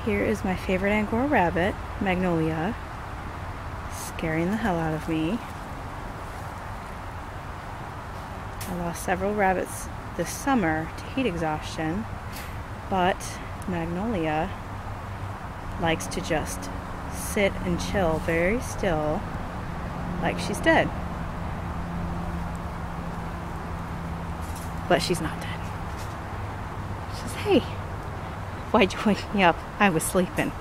Here is my favorite Angora rabbit, Magnolia, scaring the hell out of me. I lost several rabbits this summer to heat exhaustion, but Magnolia likes to just sit and chill very still like she's dead. But she's not dead. She says, "Hey, why'd you wake me up? I was sleeping."